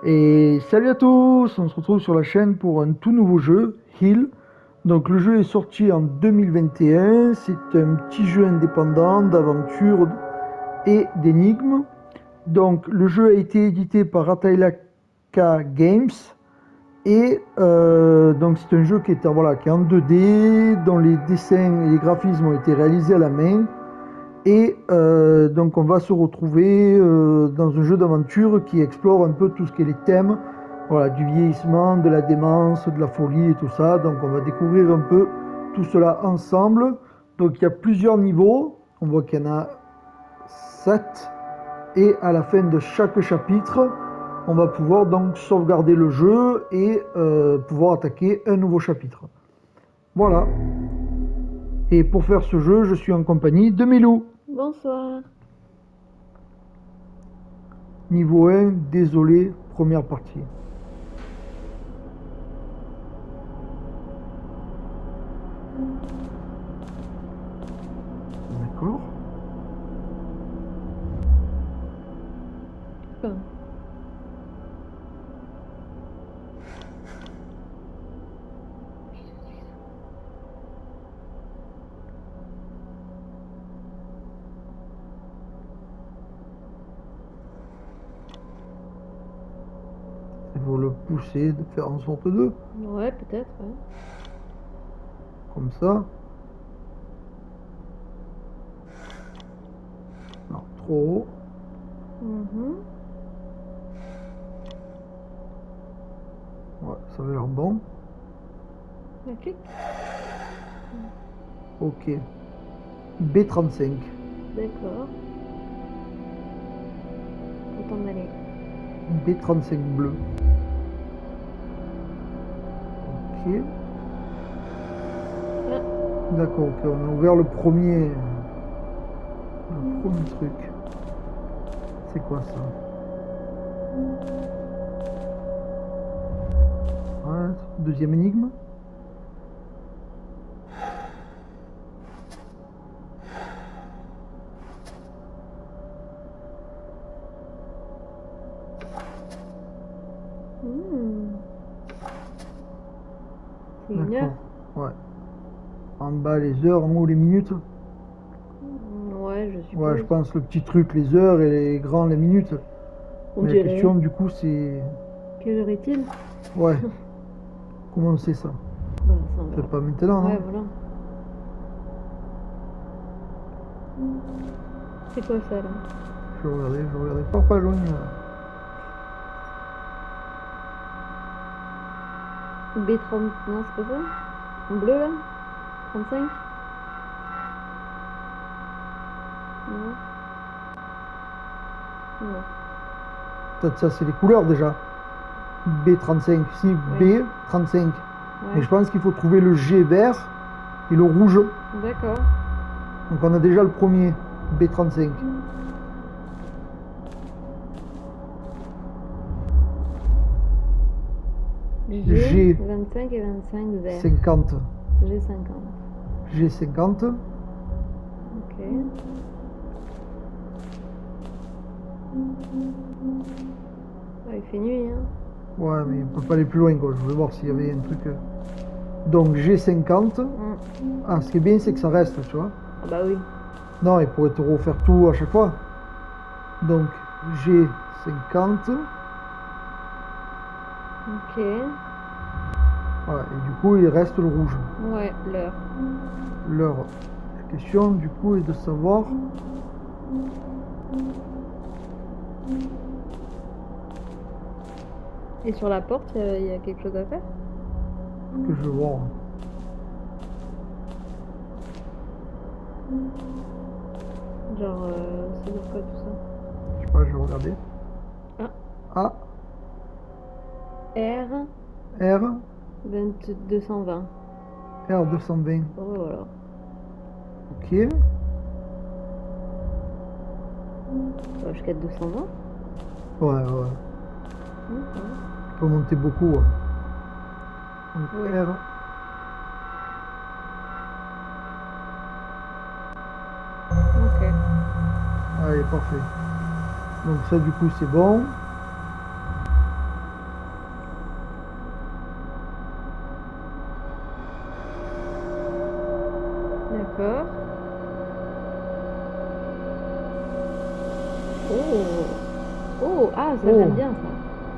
Et salut à tous, on se retrouve sur la chaîne pour un tout nouveau jeu, Hill. Donc le jeu est sorti en 2021, c'est un petit jeu indépendant d'aventure et d'énigmes. Donc le jeu a été édité par Atailaka Games et donc c'est un jeu qui est en 2D, dont les dessins et les graphismes ont été réalisés à la main. Et donc on va se retrouver dans un jeu d'aventure qui explore un peu tout ce qui est les thèmes, voilà, du vieillissement, de la démence, de la folie et tout ça. Donc on va découvrir un peu tout cela ensemble. Donc il y a plusieurs niveaux, on voit qu'il y en a 7. Et à la fin de chaque chapitre, on va pouvoir donc sauvegarder le jeu et pouvoir attaquer un nouveau chapitre. Voilà. Et pour faire ce jeu, je suis en compagnie de Milou. Bonsoir. Niveau 1, désolé, première partie. D'accord. Enfin, Il faut le pousser, de faire en sorte de. ouais, peut-être, ouais. Comme ça. Non, trop haut. Mhm. Ouais, ça avait l'air bon. Un clic. Ok. B35. D'accord. Faut t'en aller. B35 bleu. Ok. Ah, D'accord, ok, on a ouvert le premier. Le premier truc. C'est quoi ça? Ouais, deuxième énigme. hmm. C'est une heure. D'accord. Ouais. En bas les heures, en haut les minutes. Ouais, je Ouais, suppose. je pense le petit truc, les heures et les grands, les minutes. On Mais la dirait. question du coup c'est... Quelle heure est-il? Ouais, comment on sait ça? Bah, ça on C'est verra. pas maintenant, Ouais, non? voilà. C'est quoi ça là? Je vais regarder. Papa jaune. B30. Non, c'est pas ça? En bleu là? 35? Non. Non. Peut-être ça c'est les couleurs déjà. B35, si Oui. B35. Mais Ouais. je pense qu'il faut trouver le G vert et le rouge. D'accord. Donc on a déjà le premier, B35. G, 25 et 25 vert. G50. G50. G50. Ok. Ouais, il fait nuit, hein. Ouais, mais on peut pas aller plus loin quoi. Je veux voir s'il y avait un truc. Donc G50. Ah, ce qui est bien c'est que ça reste, tu vois. Ah bah oui. Non, il pourrait te refaire tout à chaque fois. Donc G50. Ok. Voilà, et du coup il reste le rouge. Ouais, l'heure. L'heure. La question du coup est de savoir. Et sur la porte, il y a quelque chose à faire? Ce que je veux voir. Genre, c'est dire quoi tout ça? Je sais pas, je vais regarder. Ah, A, R R, 220. R220. Oh voilà. Ok. Ça va jusqu'à 220. Ouais, ouais. Ça va. On peut monter beaucoup. Ouais. Donc Oui. R. Ok. Allez, parfait. Donc ça du coup c'est bon. Ah, ça Oh. j'aime bien ça.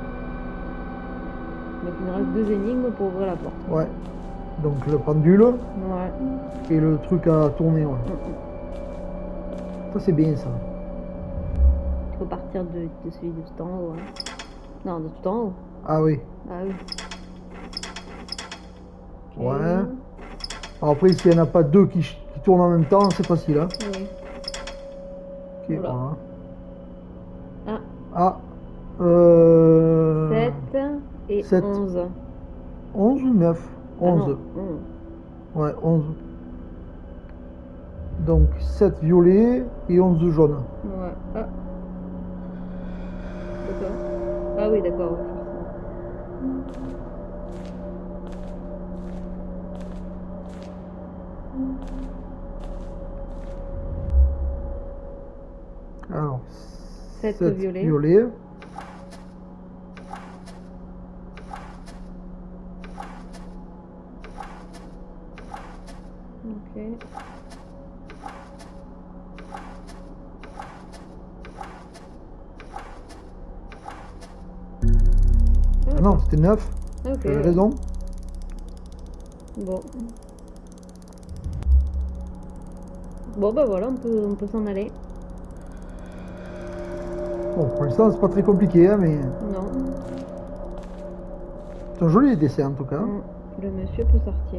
Donc il nous reste 2 énigmes pour ouvrir la porte. Ouais. Donc le pendule Ouais. et le truc à tourner. Ouais. Ça c'est bien ça. Il faut partir de celui de tout en haut. Hein. Non, de tout en haut. Ah oui. Ah oui. Ok. Ouais. Alors après, s'il n'y en a pas deux qui tournent en même temps, c'est facile. Hein. Oui. Ok, Voilà. voilà. Ah, Ah. 7 et 7. 11. 11 ou 9? Ah 11. non, 11. Ouais, 11. Donc 7 violets et 11 jaunes. Ouais. Ah. D'accord. Ah oui, d'accord. Ouais, forcément. Alors, 7 7 violets. violets. Ok. Ah non, c'était 9. Ok. J'avais raison. Bon. Bon, bah voilà, on peut s'en aller. Bon, pour l'instant, c'est pas très compliqué, hein, mais Non. c'est un joli dessin en tout cas. Le monsieur peut sortir.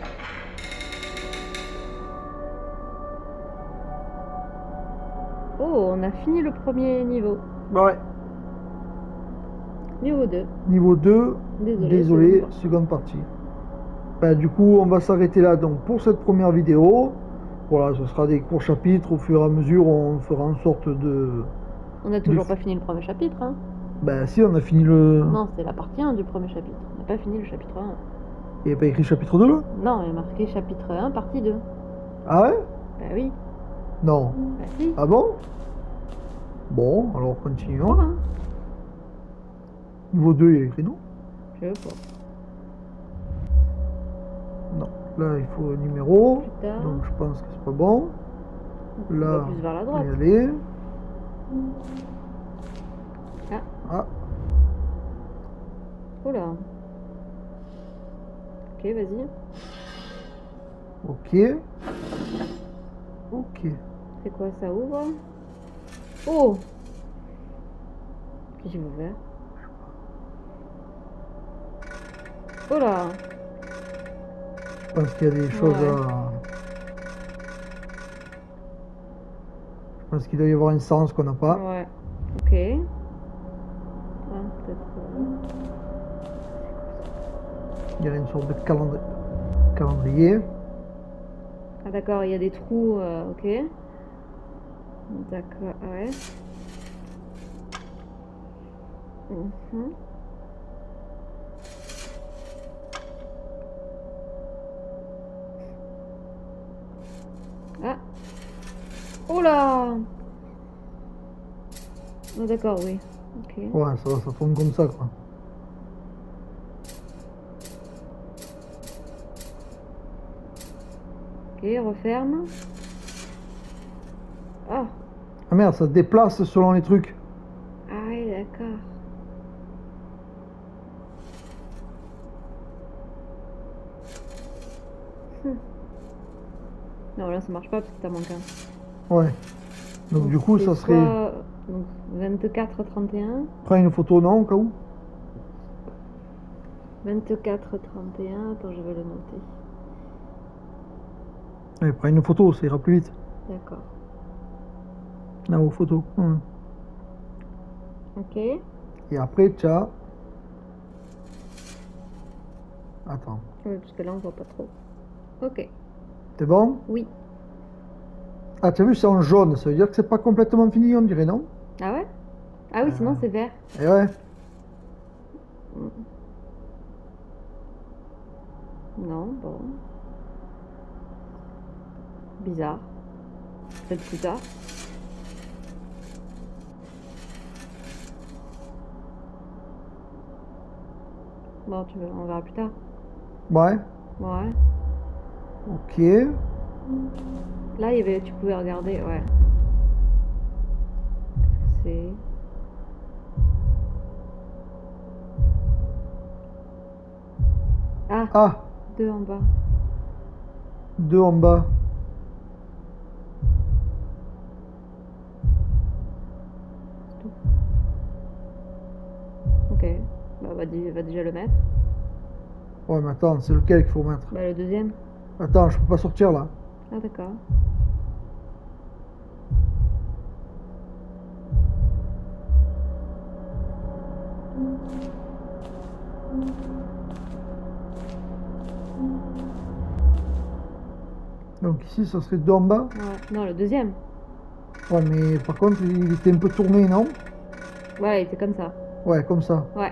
Oh, on a fini le premier niveau. Ouais. Niveau 2. Niveau 2, désolé, seconde seconde partie. Bah, du coup, on va s'arrêter là donc pour cette première vidéo. Voilà, ce sera des courts chapitres. Au fur et à mesure, on fera en sorte de... On n'a toujours pas fini le premier chapitre, hein. Bah si, on a fini le... Non, c'est la partie 1 du premier chapitre. On n'a pas fini le chapitre 1. Il n'y a pas écrit chapitre 2 là? Non, il y a marqué chapitre 1, partie 2. Ah ouais? Bah oui. Non. Bah si. Ah bon? Bon, alors continuons. Voilà. Niveau 2, il y a écrit non? Je veux pas. Non. Là, il faut un numéro. Plus tard. Donc je pense que c'est pas bon. On va Là, plus vers la on droite. va y aller. Ah. Ah, Oula. Ok, vas-y. ok. Ok. C'est quoi, ça ouvre? Oh! Qu'est-ce qu'il faut faire? Oh là! Je pense qu'il y a des choses Ouais. à... Je pense qu'il doit y avoir un sens qu'on n'a pas. Ouais. Ok. Ah, peut-être. Il y a une sorte de calendrier. Ah, d'accord, il y a des trous. Ok. D'accord, ouais. Mhm. Ah! Oh là! Oh, d'accord, oui. Ok. Ouais, ça tourne comme ça, quoi. Ok, referme. Ah! Ah merde, ça se déplace selon les trucs. Ah oui, d'accord. Non, là ça marche pas parce que t'as manqué un. Ouais. Donc du coup, c'est ça serait... soit- Donc 24-31. Prends une photo, non, au cas où? 24-31. Attends, je vais le noter. Ouais, prends une photo, ça ira plus vite. D'accord. Là, aux photos. Ouais. Ok. Et après, tu as... Attends. Oui, parce que là on voit pas trop. Ok. C'est bon? Oui. Ah, tu as vu, c'est en jaune. Ça veut dire que c'est pas complètement fini, on dirait, non? Ah ouais? Ah oui, sinon c'est vert. Eh ouais. Non, bon. Bizarre. Peut-être plus tard. Bon, on verra plus tard. Ouais. Ouais. Ok. Là, il y avait, tu pouvais regarder, ouais. C'est... Ah, Ah, 2 en bas. 2 en bas. C'est tout. Ok. Bah, va déjà le mettre. Ouais, mais attends, c'est lequel qu'il faut mettre? Bah, le deuxième. Attends, je peux pas sortir là. Ah, d'accord. Donc ici, ça serait 2 en bas. Ouais. Non, le deuxième. Ouais, mais par contre, il était un peu tourné, non? Ouais, il était comme ça. Ouais, comme ça. Ouais.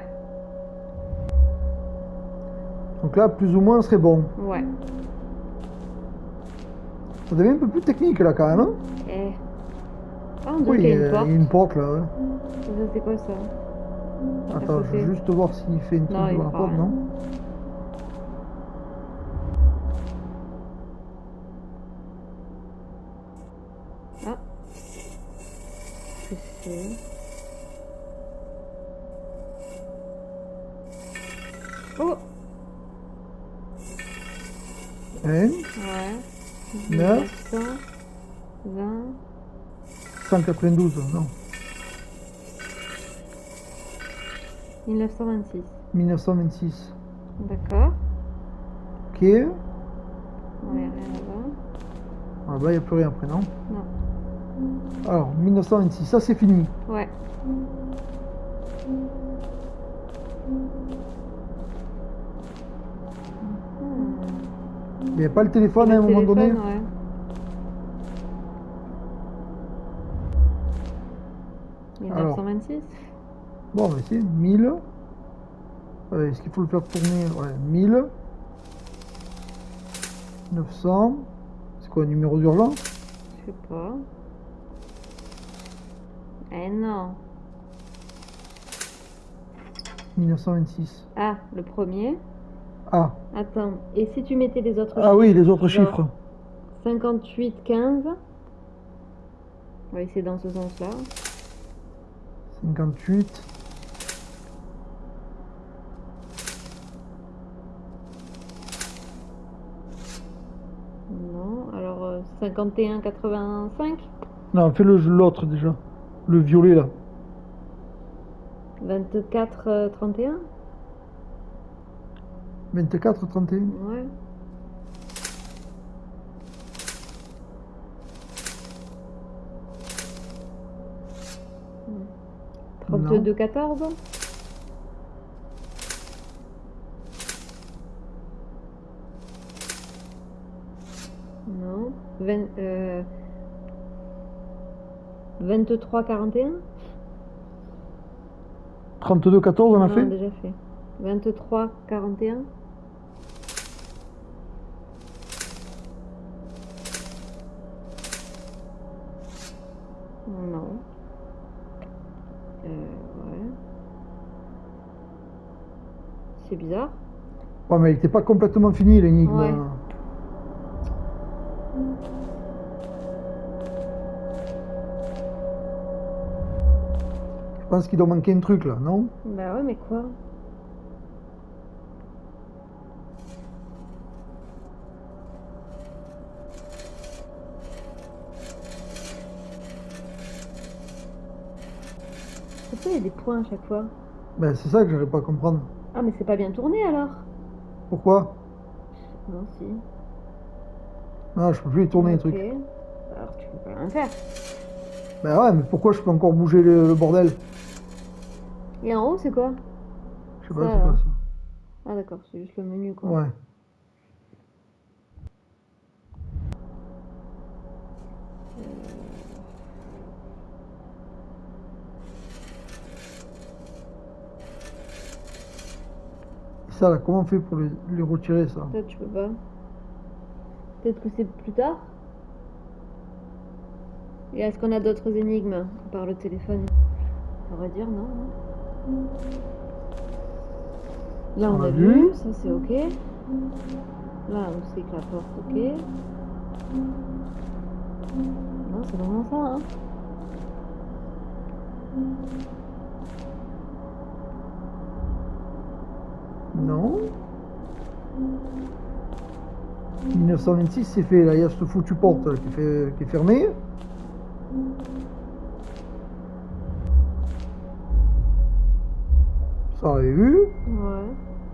Donc là, plus ou moins, ce serait bon. Ouais. Ça devient un peu plus technique là quand même, hein? Eh. Ah, on dirait Oui, qu'il y a une il y porte. a une porte là. Ouais. Ça, c'est quoi ça? Attends, je côté. vais juste voir s'il fait une truc Non, il devant la fera porte, rien. non? Ah. Qu'est-ce que c'est? Oh! Hein? Ouais. 9, 1920. 192, non. 1926. 1926. Ok. D'accord. Ouais, rien là-bas. Ah bah, il n'y a plus rien après, non? Non. Alors, 1926, ça c'est fini. Ouais. Il n'y a pas le téléphone à Le un moment donné? téléphone, ouais. Alors, 1926. bon, on va essayer. 1000. Est-ce qu'il faut le faire tourner? Ouais, 1000. 900. C'est quoi, un numéro d'urgence? Je sais pas. Eh non. 1926. Ah, le premier. Ah, Attends. Et si tu mettais les autres ah chiffres? oui, les autres Genre chiffres. 58, 15. On va essayer dans ce sens-là. 58. Non. Alors, 51, 85. Non, fais l'autre déjà. Le violet là. 24, 31. 24, 31. Ouais. Non. 32, 14. Non. 23, 41. 32, 14, on a Non, fait? déjà fait. 23, 41. Non. Ouais. C'est bizarre. Ouais, mais il n'était pas complètement fini l'énigme. Ouais. Je pense qu'il doit manquer un truc là, non? Bah ouais, mais quoi? Pourquoi il y a des points à chaque fois? Ben, c'est ça que j'arrive pas à comprendre. Ah, mais c'est pas bien tourné alors? Pourquoi? Non, si. Non, je peux plus y tourner les Ok. trucs. Alors tu peux pas rien faire. Ben ouais, mais pourquoi je peux encore bouger le bordel? Et en haut, c'est quoi? Je sais pas, Ça, c'est quoi alors. ça? Ah, d'accord, c'est juste le menu, quoi. Ouais. Et ça là, comment on fait pour les retirer ça? Ça, tu peux pas. Peut-être que c'est plus tard. Et est-ce qu'on a d'autres énigmes par le téléphone? On va dire non. Hein. Là, on a vu, ça c'est ok. Là, on sait que la porte, ok. Non, c'est vraiment ça, hein. Non. 1926 c'est fait, là il y a cette foutue porte là, qui est fermée. Ça on l'avait vu. Ouais.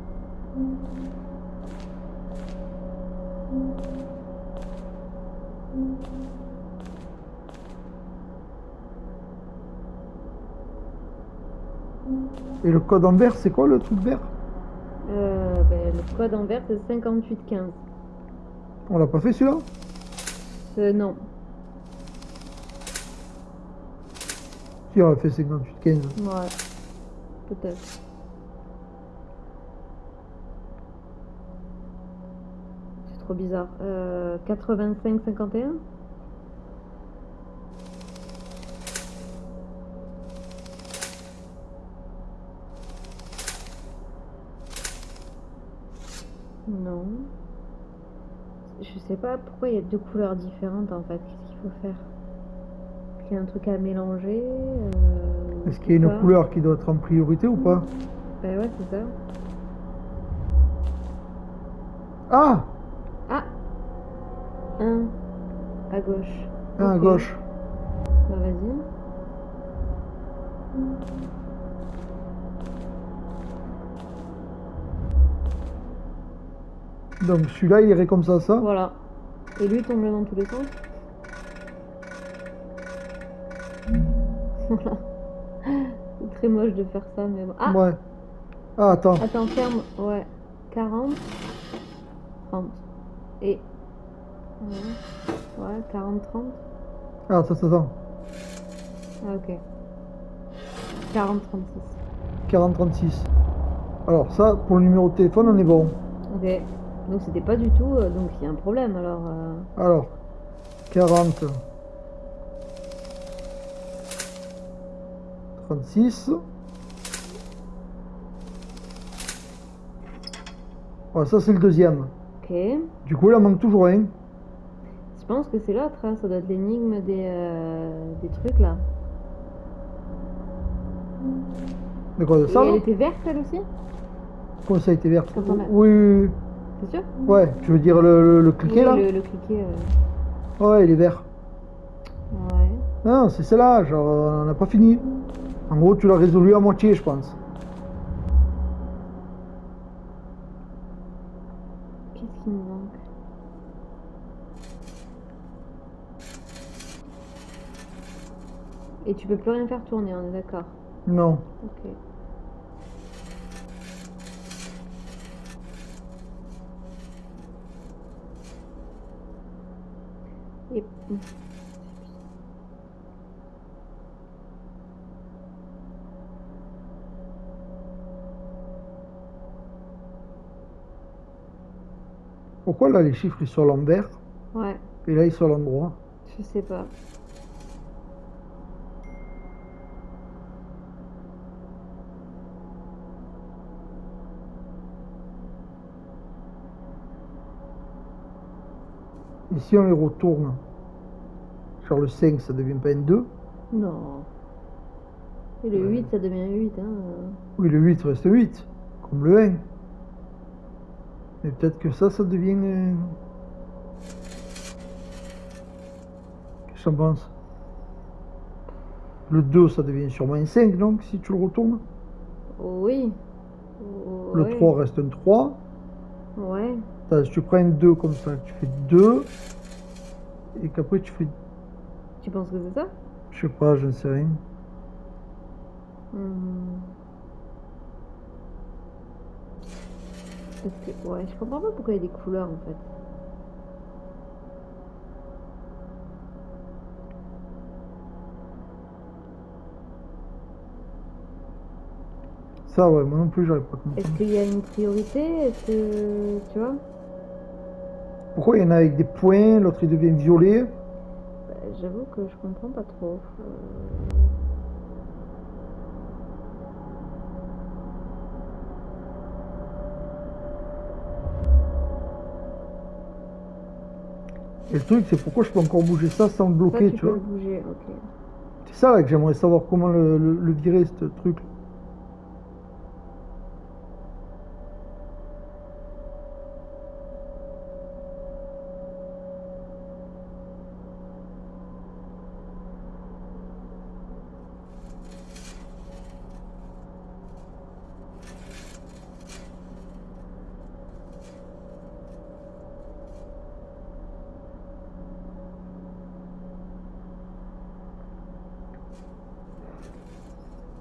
Et le code en vert, c'est quoi le truc vert? Ben, le code en vert, c'est 5815. On l'a pas fait celui-là? Non. Si, on l'a fait 58-15. Ouais. Peut-être. C'est trop bizarre. 85-51. Non. Je sais pas pourquoi il y a deux couleurs différentes en fait. Qu'est-ce qu'il faut faire? Il y a un truc à mélanger. Est-ce qu'il y a une couleur qui doit être en priorité ou pas? Ben ouais, c'est ça. Ah! Ah! Un à gauche. Un à Ok. gauche. Bah vas-y. Donc celui-là il irait comme ça. Voilà. Et lui tombe dans tous les sens. Voilà. C'est très moche de faire ça, mais bon. Ah! Ouais. Ah, attends. Attends, ferme. Ouais. 40. 30. Et. Ouais, 40, 30. Ah, attends. Ah, ok. 40, 36. 40-36. Alors ça, pour le numéro de téléphone, on est bon. Ok. Donc c'était pas du tout. Donc il y a un problème alors. Alors, 40... 36. Voilà, ça c'est le deuxième. Ok. Du coup, il en manque toujours un. Je pense que c'est l'autre, hein. Ça doit être l'énigme des trucs là. De quoi, de Et ça elle là? était verte elle aussi? Comment ça a été vert? Quand on a- Oui. C'est sûr? Ouais, tu veux dire le cliquet là? Oui, le cliquet. Ouais, il est vert. Ouais. Non, c'est celle-là, genre, on n'a pas fini. En gros, tu l'as résolu à moitié, je pense. Qu'est-ce qui me manque? Et tu peux plus rien faire tourner, on est d'accord. Non. Ok. Et... Pourquoi là, les chiffres, ils sont à l'envers? Ouais, Et là, ils sont à l'endroit. je sais pas. Et si on les retourne, genre le 5, ça devient pas un 2. Non. Et le 8, ça devient 8, hein. Oui, le 8 reste 8, comme le 1. Mais peut-être que ça devient... Qu'est-ce que t'en penses? Le 2, ça devient sûrement un 5, donc, si tu le retournes. Oui. Le Ouais. 3 reste un 3. Ouais. Si tu prends un 2 comme ça, tu fais 2. Et qu'après, tu fais... Tu penses que c'est ça? Je sais pas, je ne sais rien. Parce que, ouais, je comprends pas pourquoi il y a des couleurs en fait. Ça, ouais, moi non plus, j'arrive pas à comprendre. Est-ce qu'il y a une priorité? Est-ce que. Tu vois? Pourquoi il y en a avec des points, l'autre il devient violet? Bah, j'avoue que je comprends pas trop. Et le truc, c'est pourquoi je peux encore bouger ça sans le Ça, bloquer, tu tu peux vois. le bouger, ok. C'est ça là que j'aimerais savoir comment le virer, ce truc.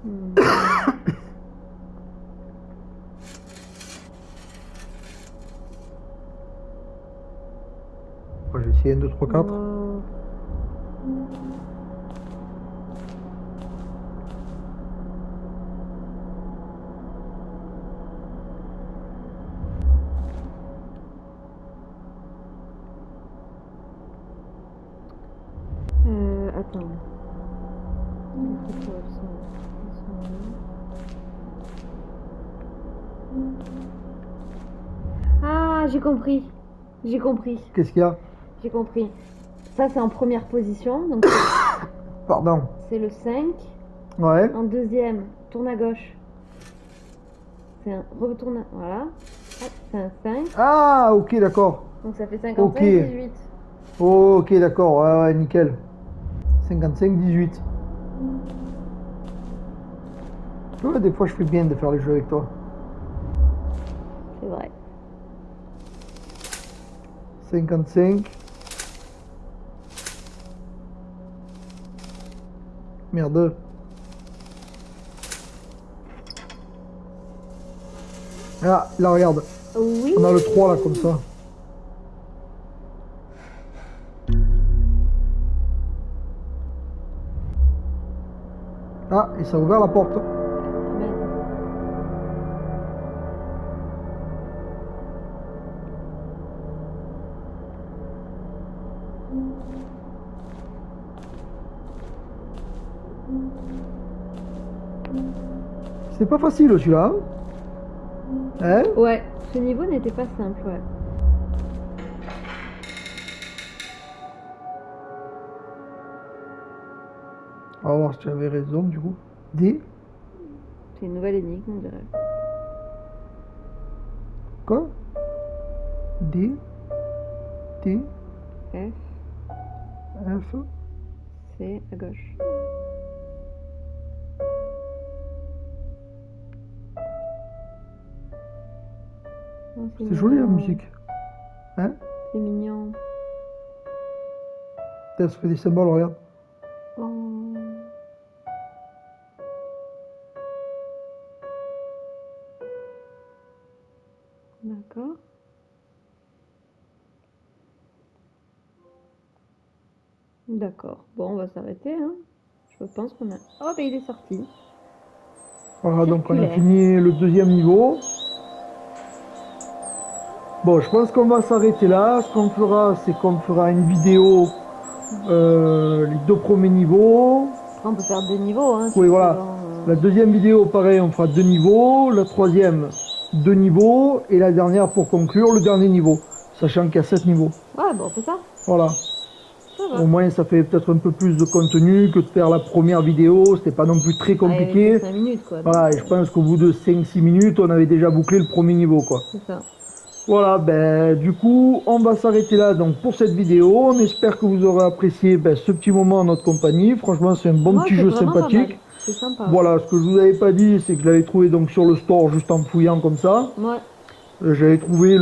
Hmm. Bon, je vais essayer 1, 2, 3, 4. Oh. Attends. Les photos, elles sont là. Ah, j'ai compris. J'ai compris. Qu'est-ce qu'il y a? J'ai compris. Ça, c'est en première position. Donc, Pardon. c'est le 5. Ouais. En deuxième, tourne à gauche. C'est un retourne à... Voilà. Hop, c'est un 5. Ah, ok, d'accord. Donc, ça fait 55, Ok. 18. Ok, d'accord. Ouais, ouais, nickel. 55, 18. Ouais, des fois, je fais bien de faire les jeux avec toi. C'est vrai. 55. Merde. Ah, là, regarde. Oui. On a le 3, là, comme ça. Ah, et ça a ouvert la porte. Merde. C'est pas facile, celui-là. Hein? Ouais, ce niveau n'était pas simple, ouais. On va voir si tu avais raison, du coup. D. C'est une nouvelle énigme, on dirait. Quoi? D. T. F, F. C, à gauche. Oh, C'est joli, la mignon. musique. Hein? C'est mignon. Ça fait des symboles, regarde. Oh. D'accord. D'accord. Bon, on va s'arrêter, hein. Je pense qu'on a... Oh, bah il est sorti. Voilà, donc on a Circulaire. fini le deuxième niveau. Bon, je pense qu'on va s'arrêter là. Ce qu'on fera, c'est qu'on fera une vidéo, les 2 premiers niveaux. On peut faire 2 niveaux, hein. Oui, voilà. suivant, La deuxième vidéo, pareil, on fera 2 niveaux. La troisième, 2 niveaux. Et la dernière, pour conclure, le dernier niveau. Sachant qu'il y a 7 niveaux. Ouais, bon, on fait ça. Voilà. Ça va. Au moins, ça fait peut-être un peu plus de contenu que de faire la première vidéo. C'était pas non plus très compliqué. 5 minutes, quoi. Voilà, et je pense qu'au bout de 5-6 minutes, on avait déjà bouclé le premier niveau, quoi. C'est ça. Voilà, ben du coup, on va s'arrêter là donc pour cette vidéo. On espère que vous aurez apprécié ce petit moment en notre compagnie. Franchement, c'est un bon Ouais, petit c'est jeu vraiment pas mal. sympathique. C'est sympa. Voilà, ce que je vous avais pas dit, c'est que je l'avais trouvé donc sur le store juste en fouillant comme ça. Ouais. J'avais trouvé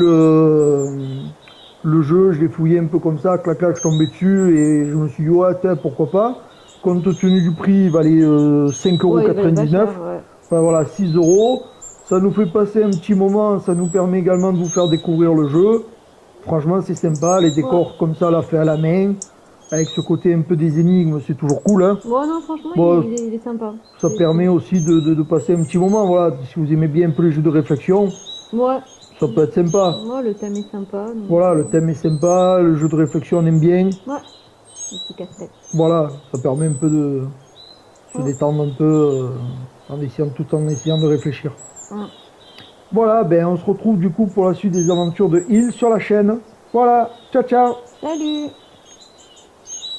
le jeu, je l'ai fouillé un peu comme ça, clac clac, je tombais dessus et je me suis dit ouais, tiens, pourquoi pas. Compte tenu du prix, il valait 5,99 €. Ouais. Enfin voilà, 6 €. Ça nous fait passer un petit moment, ça nous permet également de vous faire découvrir le jeu. Franchement, c'est sympa, les décors comme ça, là, fait à la main, avec ce côté un peu des énigmes, c'est toujours cool, hein. Bon, non, franchement, Bon, il est sympa. Ça permet aussi de passer un petit moment, voilà, si vous aimez bien un peu les jeux de réflexion, Ouais. ça peut être sympa. Ouais, le thème est sympa. Donc... Voilà, le thème est sympa, le jeu de réflexion, on aime bien. Ouais. Le petit casse-tête. Voilà, ça permet un peu de se détendre un peu, tout en essayant de réfléchir. Voilà, ben on se retrouve du coup pour la suite des aventures de Hill sur la chaîne. Voilà, ciao ciao. Salut.